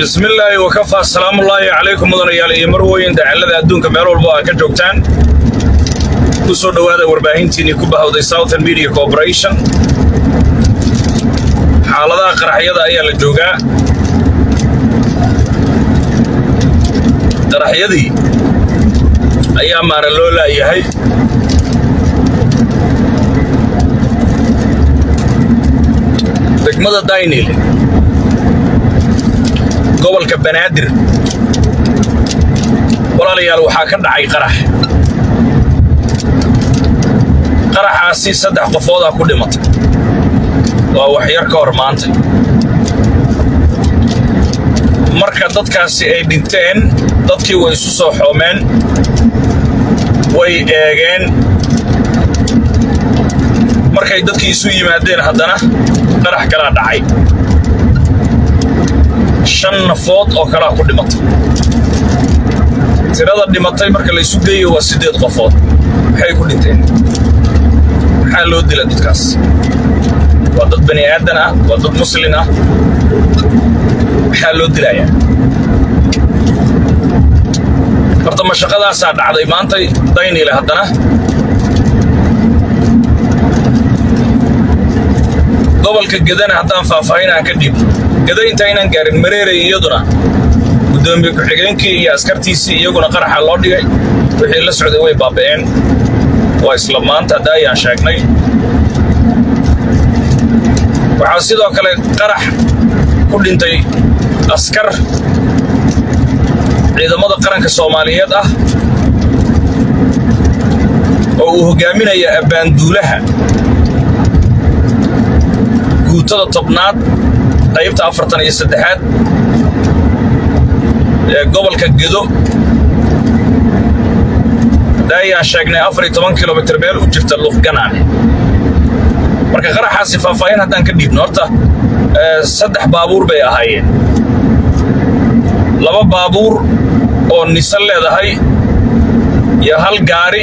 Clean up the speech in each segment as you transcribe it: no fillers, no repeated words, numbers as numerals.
بسم الله وكفى السلام الله عليكم مدن يا مروين دعالada adduunka meel walba ka joogtaan ku soo dhawaada warbaahintiina ku bahawday Southern Media Corporation xaaladaha qaraxyada ayaa la joogaa qaraxyadii ayaa maar loo laayahay degmada Daynil gobolka Banaadir walaalayaal waxaa ka dhacay qaraxaasi saddex qofood ku dhimatay waa wax yar ka hor maantay marka dadkaasi ay dhinteen dadkii way isu soo xoomeen way eegeen markay dadkii isu yimaadeen haddana qarax kala dhacay shan nafood oo kala ku dhimatay tirada dhimatay marka la isu geeyo waa 8 qofood waxay ku dhinteen maxaa loo dilay dadkaas waa dad bani aadan ah waa dad muslim ah maxaa loo dilayaa horta mashaqadaas dhacday maantay Daynil haddana gobolka Gadana haddaan faahfaahinaan ka dib Gada inta inaan gaarin mareeray iyaduna gudoomiye ku-xigeenkii iyo askartiisii iyaguna qaraxa loo dhigay wixii la socday way baabeen waa isla maanta daayaan sheegnay waxaa sidoo kale qarax ku dhintay askar ciidamada qaranka Soomaaliyeed ah oo uu hogaaminaya abaanduulaha guutada tobnaad qaybta 43aad ee gobolka Gedo daayaan sheegnay 14 kilomitir meel u jirta Luqganaane marka qaraxaasi faahfaahin haddaan ka dhiibno horta saddex baabuur bay ahaayeen laba baabuur oo Nissan leedahay iyo hal gaari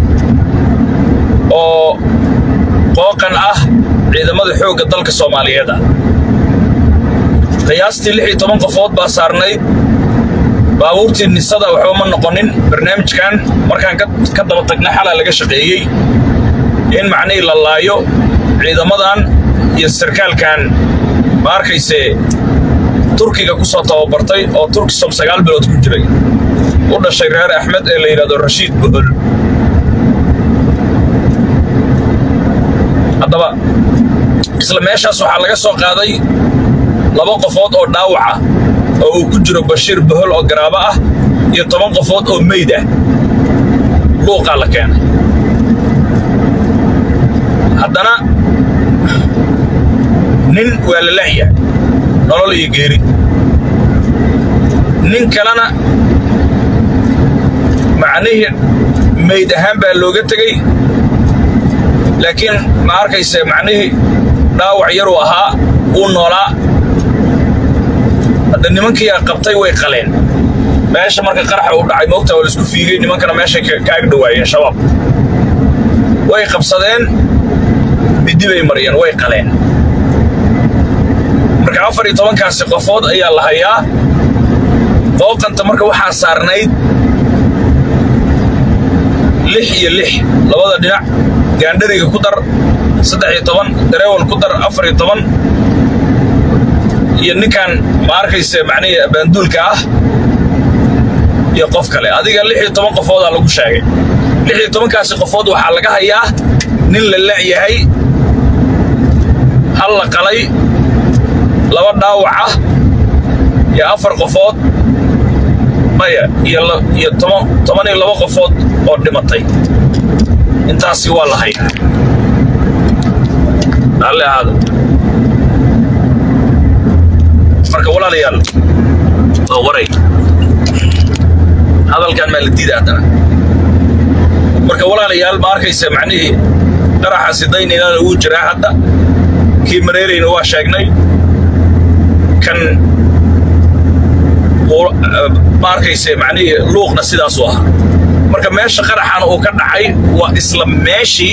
oo qooqan ah ciidamada xoogga dalka Soomaaliyeed qiyaastii 16 qofood baa saarnayd baabuurtii Nissada waxba ma noqonin barnaamijkan markaan ka daba tagnay xalaa laga shaqeeyay in macnay la laayo ciidamadan iyo sarkaalkan ma arkayse Turkiga ku soo tababartay oo Turkisom 9 bilood ku jiray u dhashay reer Axmed ee la yiraahdo Rashid Buhul haddaba isla meeshaas waxaa laga soo qaaday laba qofood oo dhaawac ah oo uu ku jiro Bashiir Buhul oo garaabo ah iyo 10 qofood oo meyd ah luuqa la keenay haddana nin waa la leeyahay nolol iyo geeri nin kalena macnaheedu meyd ahaan baa looga tagay laakiin ma arkayse macnaheedu dhaawac yar oo ahaa uu noolaa hadda nimankii qabtay way qaleen meesha marka qaraxa uu dhacay moogta oo la isku fiigay nimankana meesha ka ag dhawaayeen shabaab way qabsadeen midi bay mariyeen way qaleen marka 14 kaasi qofood ayaa la hayaa qooqanta marka waxaa saarnayd 6 iyo 6 labada dhinac gaandhariga ku dar 13 dareewal ku dar 14 iyo ninkan ma arkayse macnaheedu abaanduulka ah iyo qof kale adiga 16 qofood lagu sheegay 16 kaasi qofood waxaa laga hayaa nin la leeyahay hal la qalay laba dhaawac ah iyo 4 qofood maya iyo 12 qofood oo dhimatay intaasi waa la hayaa alle aad marka walaalayaal oo waray hadalkan ma la diiday hadana marka walaalayaal ma arkayse macnaheedu qaraxaasi Daynil uu jiraa hadda kii mareerayna waa sheegnay kan ma arkayse macnaheedu luuqna sidaas u ah marka meesha qaraxan uu ka dhacay waa isla meeshii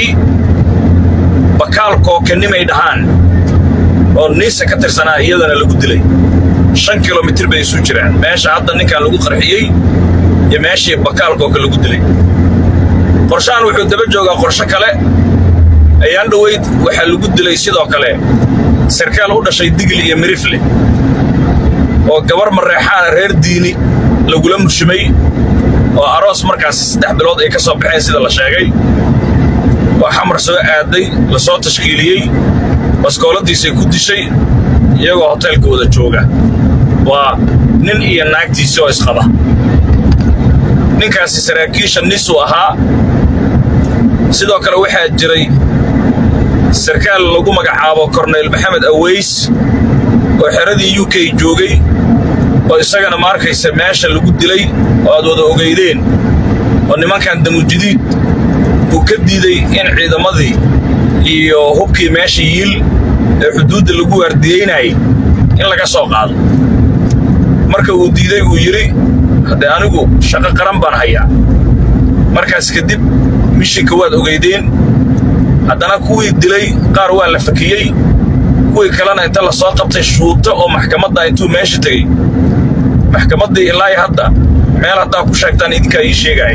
bakaalko kanimay dhahaan oo niisa ka tirsanaa iyadana lagu dilay 5 kilomitir bay isu jiraan meesha hadda ninkan lagu qarxiyay iyo meeshii bakaalkoo kale lagu dilay qorshaan wuxuu daba joogaa qorshe kale ayaan dhaweyd waxa lagu dilay sidoo kale sarkaal u dhashay Digli iyo Mirifle oo gabar mareexaan reer diini lagula mushimay oo aroos markaas 3 bilood ay ka soo baxeen sida la sheegay waa xamar soo aaday la soo tashkiiliyay baskooladiisa ku dishay iyagoo hotelka wada jooga waa nin iyo naagtiisa oo isqaba ninkaasi saraakiisha nisu ahaa sidoo kale waxaa jiray sarkaal lagu magacaabo Cornel Maxamed Aweys oo xeradii UK joogay oo isagana markaysa meesha lagu dilay oo aad wada ogeydeen oo nimankan damujidiid uu ka diiday in ciidamadii iyo hubkii meesha yiil ee xuduudda lagu wardiyeynay in laga soo qaado marka uu diiday uu yiri hadda anigu shaqo qaran baan hayaa markaas kadib mishinka waad ogeydeen haddana kuwii dilay qaar waa la fakiyay kuwii kalena inta la soo qabtay shuuto oo maxkamadda intuu meesha tagay maxkamaddii ilaa hadda meel haddaa ku sheegtaan idinkaa ii sheegay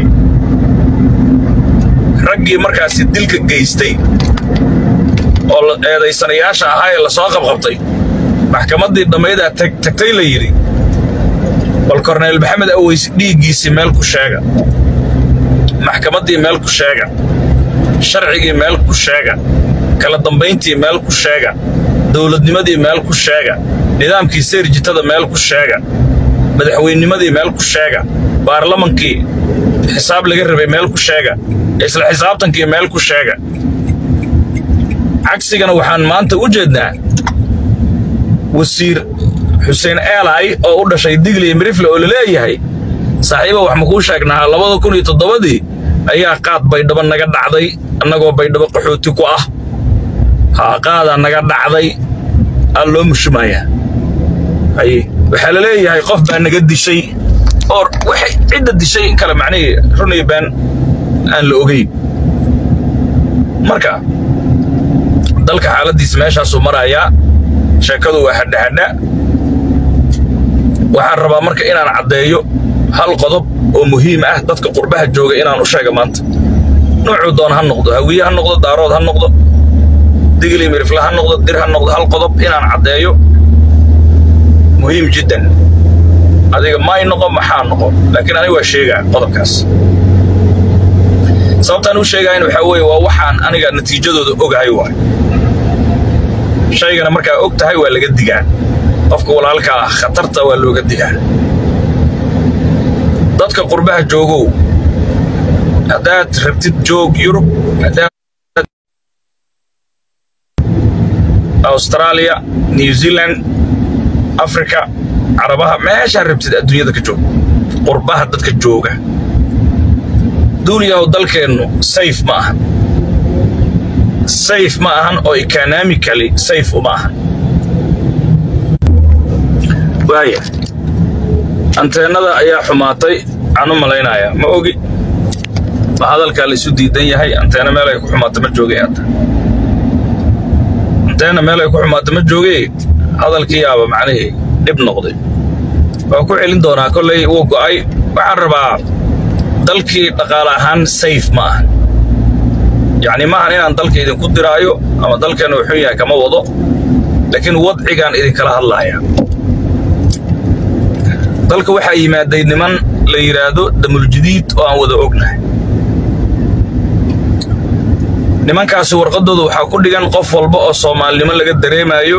raggii markaasi dilka geystay oo eedaysanayaasha ahaa ee la soo qabqabtay maxkamaddii dhammayda tagtay la yiri bal Cornel Maxamed Aweys dhiigiisi meel ku sheega maxkamaddii meel ku sheega sharcigii meel ku sheega kala dambeyntii meel ku sheega dawladnimadii meel ku sheega nidaamkii seerjitada meel ku sheega madaxweynimadii meel ku sheega baarlamankii xisaab laga rabay meel ku sheega isla xisaabtankii meel ku sheega cagsigana waxaan maanta u jeednaa wasiir Hussein Eelay oo u dhashay Digli iyo Mirifle oo leeyahay saaxiibo wax ma ku sheegnaa 2007 ayaa qaad Baydhabo naga dhacday annagoo Baydhabo qaxooti ku ah qaada naga dhacday loo mushimaya ay waxa la leeyahay qof baa naga dishay oo waxay cid dishay in kala macnay runay baan aan la ogeyn marka dalka xaaladiisa meeshaas uu maraya sheekadu waa hadda waxaan rabaa marka inaan cadeeyo hal qodob oo muhiim ah dadka qurbaha jooga inaan u sheego maanta noocu doon ha noqdo hawiye ha noqdo daarood ha noqdo Digli Mirifle ha noqdo dir ha noqdo hal qodob inaan cadeeyo muhiim jiddan adiga ma noqo maxaa noqo laakiin aniga waa sheegaa qodobkaas sababtaan u sheegayn waxa weeye waa waxaan aniga natiijadooda ogahay waay shaygana markaa og tahay waa laga digaa qofka walaalka khatarta waa looga digaa dadka qurbaha joogow hadaad rabtid joog Yurub hadaad Australia New Zealand Africa Carabaha meesha rabtid adduunyada ka joog qurbaha dadka jooga duuniyaha dalkeenu safe ma ahan oo economically safe uma ahan waaya anteenada ayaa xumaatay aanu malaynaya ma ogi ma hadalka la isu diidan yahay anteena meel ay ku xumaato ma joogay anteena meel ay ku xumaato ma joogay hadalkii yaaba macnaheedu dib noqday oo ku celin doonaa kulay uu go'ay waxaan rabaa dalkii dhaqaale ahaan safe ma ahan يعني ما هنينا ندلك إذا كنت رأيه أما دلك أنه حيا كما وضع لكن وضعي كان إذا كله الله يعني دلك وحي ما دين من ليرادو دم الجديد وأن وضعوكنا نمان كاسو ورقدو وحاكل لغان قف والبقى الصومال لمن لقد دري مايو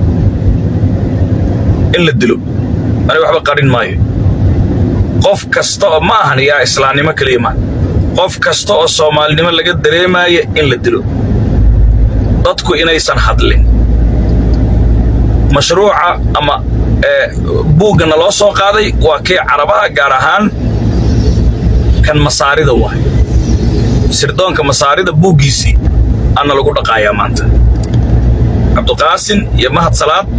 إلا الدلو أنا وحبا قارين مايو قف كستو ما هن يا إسلامي ما كليمان qof kasta oo Soomaalnimo laga dareemayo in la dilo dadku inaysan hadlin mashruuca ama buugana loo soo qaaday waa kee Carabaha gaar ahaan kan masaarida waay sirdoonka masaarida buugiisi ana lagu dhaqaaya maanta Abdulqaasim iyo Mahad Salaad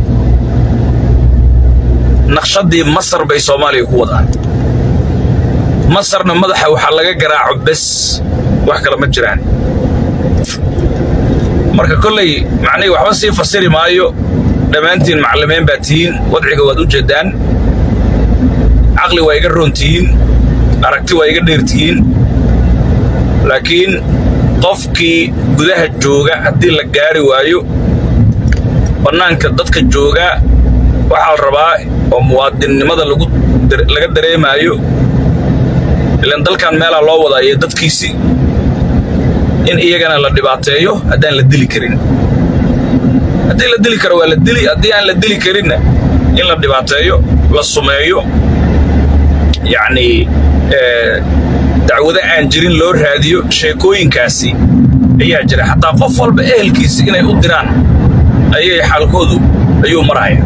naqshadii Masar bay Soomaaliya ku wadaan مصرنا مدحة وحلقة قراع بس وحكى لما جيران مركا كلي معني وحوسي فسيري مايو dhammaantiin macallimiin baa tihiin wadciga waad u jeedaan caqli waa iga roontihiin aragti waa iga dheertihiin laakiin qofkii gudaha jooga haddii la gaari waayo bannaanka dadka jooga waxaa la rabaa oo muwaadinnimada laga dareemaayo ilaan dalkan meelaa loo wadaayo dadkiisii in iyagana la dhibaateeyo haddaan la dili karin haddii la dili karo waa la dili haddii aan la dili karinna in la dhibaateeyo la sumeeyo yacni dacwado aan jirin loo raadiyo sheekooyinkaasi ayaa jira xataa qof walba ehelkiisi inay u diraan ayay xaalkoodu ayuu maraya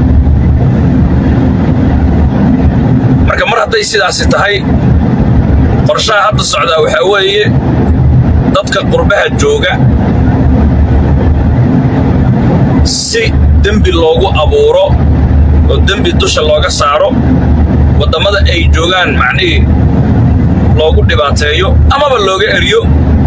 marka mar hadday sidaasi tahay qorshaha hadda socdaa waxaa weeye dadka qurbaha jooga si dembi loogu abuuro oo dembi dusha looga saaro waddamada ay joogaan macnihii loogu dhibaateeyo amaba looga eriyo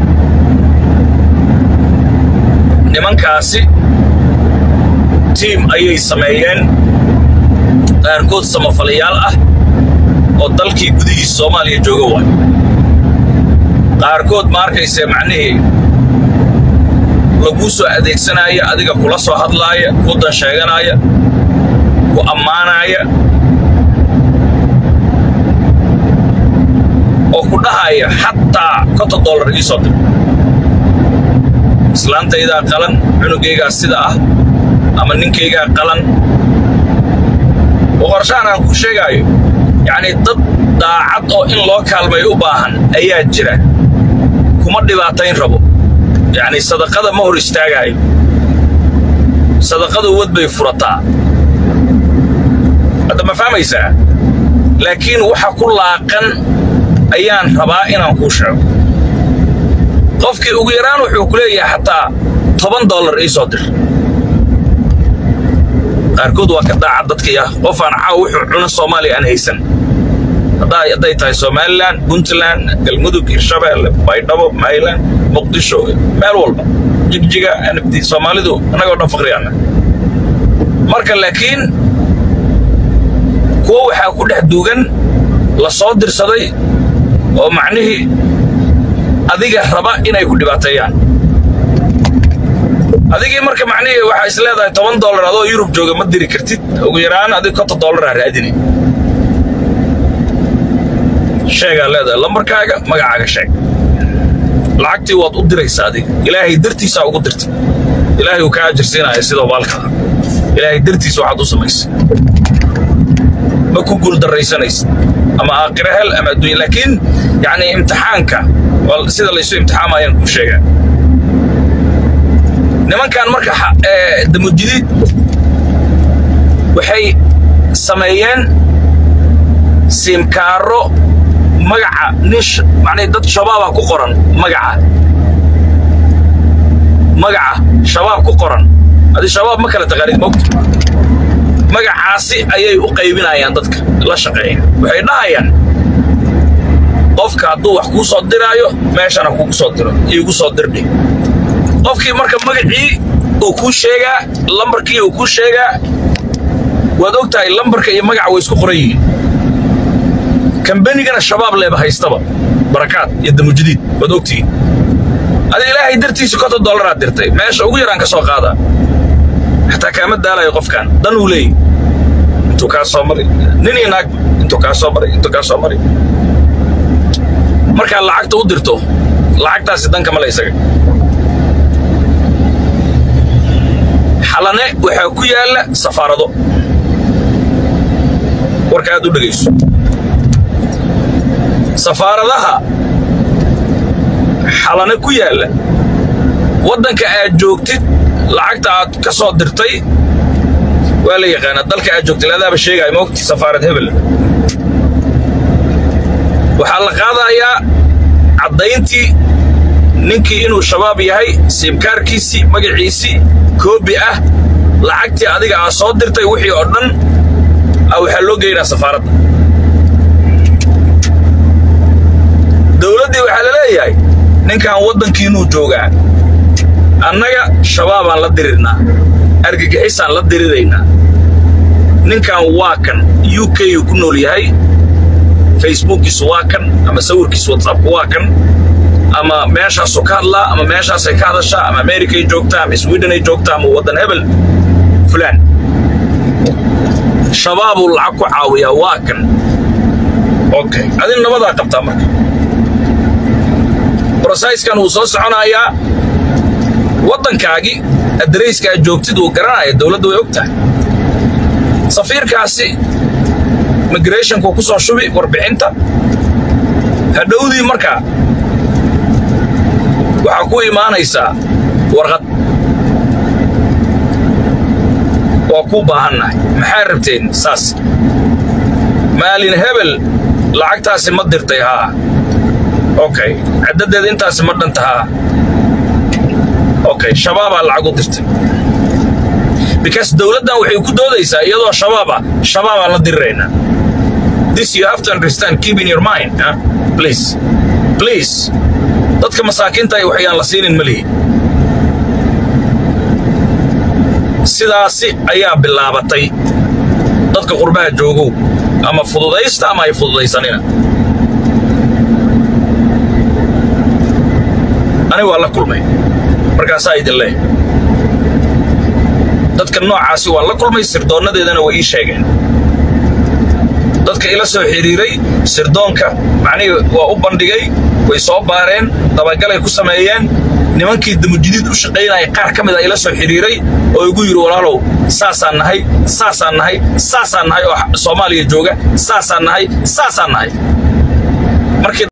nimankaasi tiim ayay sameeyeen qaarkood samafalayaal ah oo dalkii gudihiisa Soomaaliya jooga waay qaarkood ma arkayse macnihii lagu soo adeegsanaya adiga kula soo hadlaaya ku dan sheeganaya ku ammaanaya oo ku dhahaya xataa $50 ii soo dir islaantayda qalan cunugayga sida ah ama ninkayga qalan oo qorshaan aan ku sheegayo yani dad daacad oo in loo kaalmay u baahan ayaa jira kuma dhibaatayn rabo yani sadaqada ma hor istaagayo sadaqadu wad bay furataa hadda ma fahmaysaa laakiin waxa ku laaqan ayaan rabaa inaan ku sheego qofkii ugu yaraan wuxuu ku leeyahay xataa $10 ii soo dir qaarkood waa ka daacad dadkii qof aan caaw wuxuu cuna Soomaaliya aan haysan hadday tahay Somaliland Puntland Galmudug Hirshabelle Baydhabo Mayland Muqdisho meel walba jigjiga anabti Soomaalidu anagoo dhan faqriyaana marka laakiin kuwa waxaa ku dhex duugan la soo dirsaday oo macnihii adiga raba inay ku dhibaateeyaan adigii marka macnihii waxa is leedahay $10 adoo Yurub jooga ma diri kartid ugu yaraan adiga $50 raadinay sheega leedahay lambarkaaga magacaaga sheeg lacagtii waad u diraysaa adiga ilaahay dartiisa ugu dirtay ilaahay uu ka ajirsiinaya sidoo baalka ilaahay dartiisa waxaad u samaysay ma ku guul daraysanaysid ama aakhira hel ama adduun laakiin yani imtixaanka sida la isu imtixaamayaan ku sheegaa nimankan marka damujidid waxay sameeyeen simkaaro magaca nish macnay dad shabaab ku qoran magaca shabaab ku qoran adi shabaab ma kala taqaanid moogto magacaasi ayay u qaybinayaan dadka la shaqeeya waxay dhahayaan qofka hadduu wax kuu soo diraayo meeshana kugu soo diro iigu soo dirdhi qofkii marka magacii uu kuu sheegaa lambarkii uu kuu sheegaa waad ogtahay lambarka iyo magaca way isku qoran yihiin kambanigana shabaab leeba haystaba barakaad iyo damujdiid waad ogtihiin adi ilaahay dartiisa $50 aad dirtay meesha ugu yaraan ka soo qaada xataa kaama daalayo qofkan dan uu leeyahay intuu kaa soo maray nin iyo naag intuu kaa soo maray markaa lacagta u dirto lacagtaasi danka ma la isaga xalane waxaa ku yaala safaarado warka aad u dhageyso safaaradaha xalane ku yaala waddanka aad joogtid lacagta aad ka soo dirtay waa la yaqaana dalka aad joogtay laadaaba sheegay moogti safaarad hebel waxaa la qaadayaa caddayntii ninkii inuu shabaab yahay siimkaarkiisii magaciisii koobi ah lacagtii adiga aad soo dirtay wixii oo dhan waxaa loo geynaa safaaradda dowladdii waxaa la leeyahay ninkan waddankiinuu joogaa annaga shabaabaan la dirirnaa argagixisaan la diriraynaa ninkan waa kan UK ku nool yahay Facebookiisu waa kan ama sawirkiisu WhatsApp waa kan ama meeshaasoo ka hadlaa ama meeshaasay ka hadashaa ama America ay joogtaa ama Sweden ay joogtaa ama waddan hebel fulaan shabaab uu lacag ku caawiyaa waa kan okay adin nabadaa qabtaa marka processkan uu soo soconayaa waddankaagi adreyska joogtid uu garanaya dawladdu way ogtahay safiirkaasi migration ku soo shubi warbixinta hadhowdii marka waxa ku imaanaysaa warqad waa ku baahannahay maxaa rabteen saas maalin hebel lacagtaasi ma dirtay haa okay caddadeed intaasi ma dhantahaa okay shabaabaa lacag u dirtay because dawladdan waxay ku doodaysaa iyadoo shabaabaa la diriraynaa this you have to understand keep in your mind please dadka masaakiinta ay waxyaan la siinin malihi sidaasi ayaa bilaabatay dadka qurbaha joogow ama fududaysta ama ay fududaysanina ani waa la kulmay markaasaa idin leh dadka noocaasi waa la kulmay sirdoonnadeedana way ii sheegeen dadka ila soo xiriiray sirdoonka macnii waa u bandhigay way soo baareen dabagalay ku sameeyeen nimankii damujidid u shaqeynay qaar kamid ah ila soo xiriiray oo igu yiri walaalow saasaan nahay oo Soomaaliya jooga saasaan nahay markii